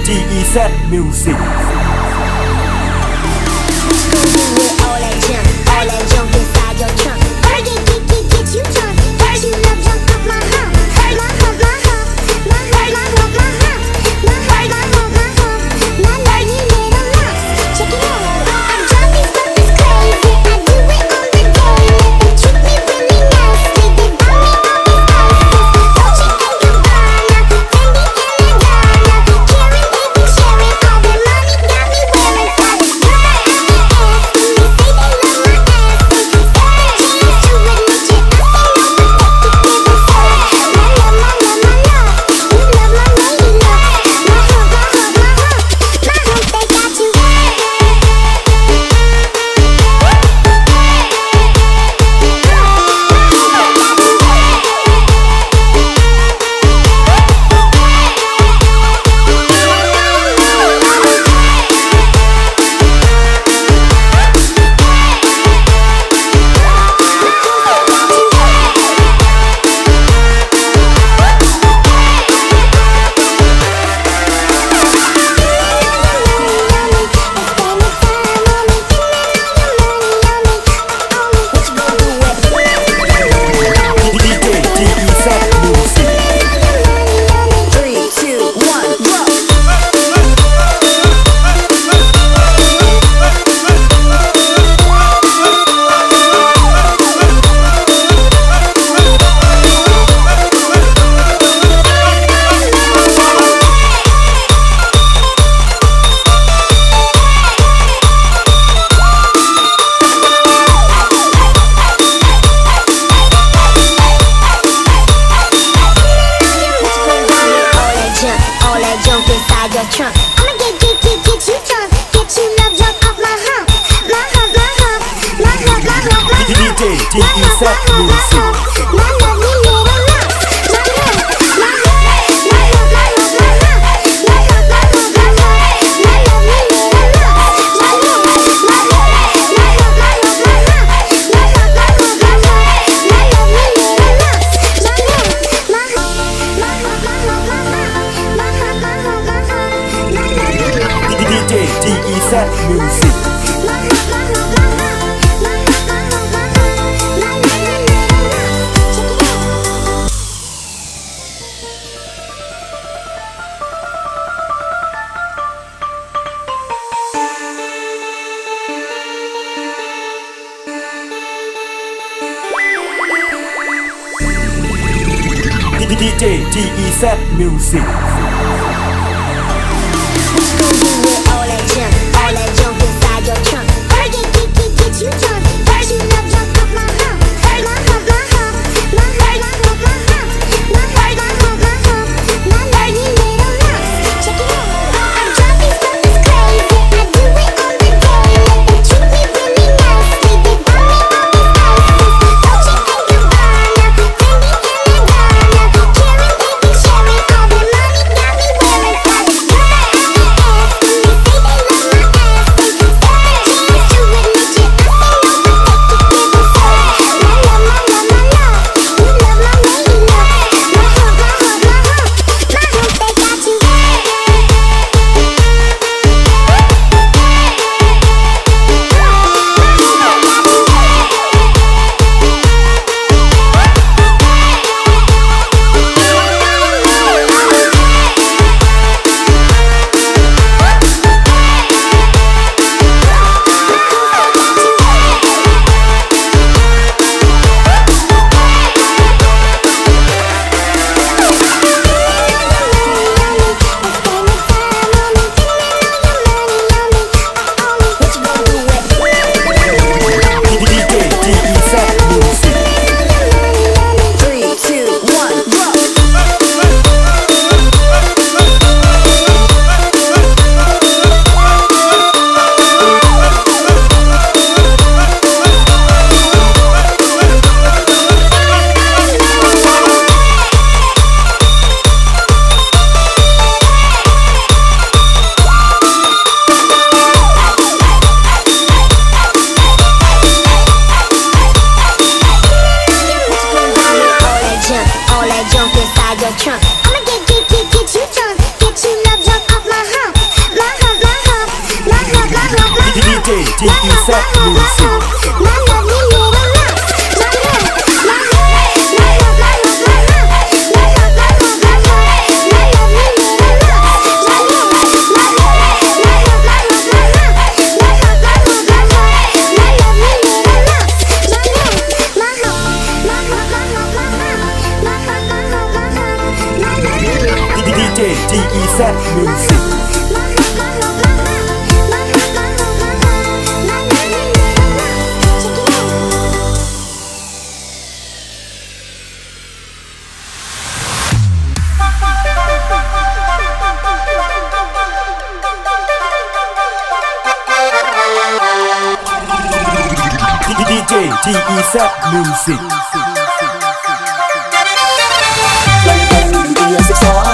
Gez Music all that junk inside your trunk. Get you drunk. Get you love junk off my hump. My hump, my hump. My hump, my hump, my hump. My hump, my hump, my hump. My love, you little lumps. Check it out. I'm drunk as fuck, it's crazy. I do it on the daily. They treat me really nicely. They buy me all these ices. Dolce & Gabbana, Fendi and Madonna. Karen, they be sharing all their money. Got me wearing flowers. Trunk. I'ma get you drunk, get you love junk off my hump. My hump, my hump, my hump, my hump, my hump. DJ Gez Music. My love, you little lumps. My hump, my hump, my hump, my hump, my hump. My hump, my hump, my hump. My love, you little lumps. My hump, my hump, my hump, my hump, my hump, my hump. My hump, my hump, my hump. My love, you little lumps. My hump, my hump, my hump, my hump, my hump, my hump. My hump, my hump, my hump. DJ Gez Music DJ Gez Music all that junk inside your trunk. Get you drunk. Get you love junk off my hump. My hump, my hump. My hump, my hump, my hump. My hump, my hump, my hump. My love, you little lumps. Check it out. I'm drunk as fuck, it's crazy. I do it on the daily. They treat me really nicely. They buy me all these ices. Dolce & Gabbana, Fendi and Madonna. Karen, they be sharing all their money. Got me wearing flowers. Gez Music DJ Gez Music DJ Gez Music